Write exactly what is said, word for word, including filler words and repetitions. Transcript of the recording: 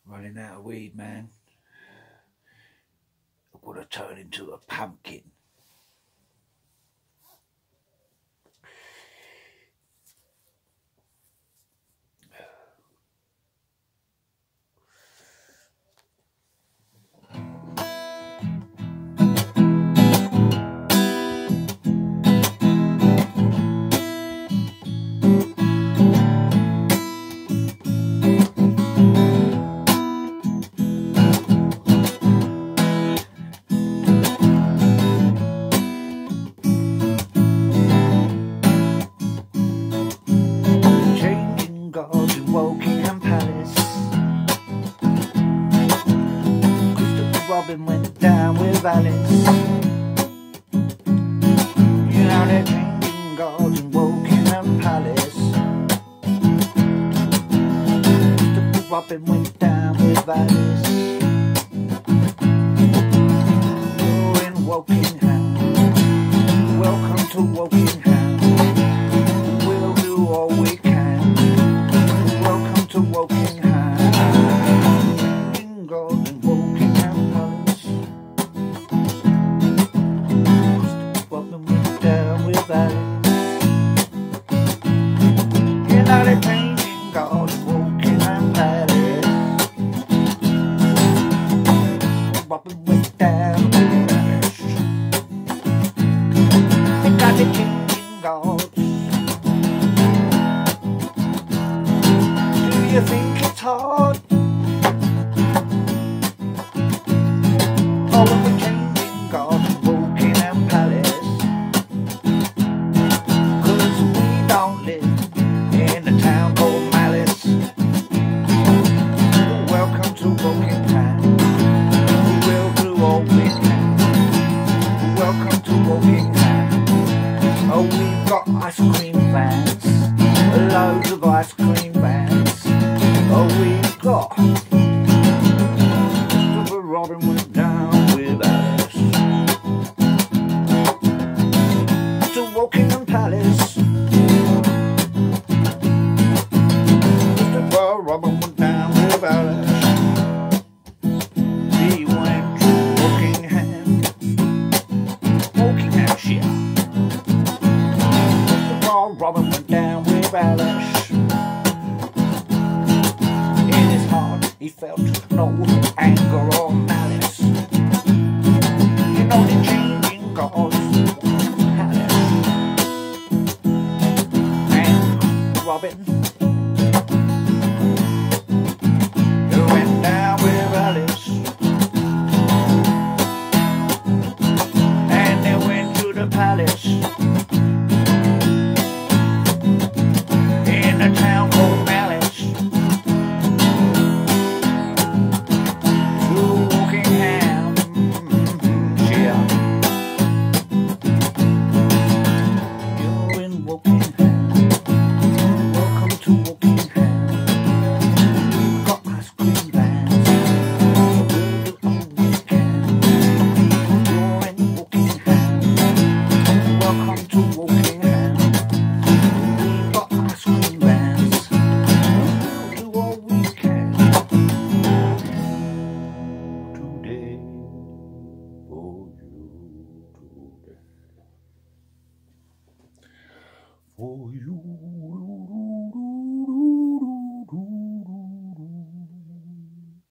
Running out of weed, man. I've got to turn into a pumpkin. Robin went down with Alice. You know they're changing gods in Wokingham Palace. Christopher Robin went down with Alice. You're in Wokingham. Welcome to Wokingham. We'll do all we can. Welcome to Wokingham. Changing gods in Wokingham. You know they're changing gods in Wokingham Palace. Robin went down with Alice. They got the changing gods. Do you think it's hard? Oh, when we're changing gods in Wokingham Palace. Welcome to Wokingham. Oh, we've got ice cream vans, loads of ice cream vans. Oh, we've got Christopher Robin went down with Alice to Wokingham Palace. Christopher Robin went down with Alice. He went to Wokingham. Robin went down with Alice. In his heart he felt no anger or malice.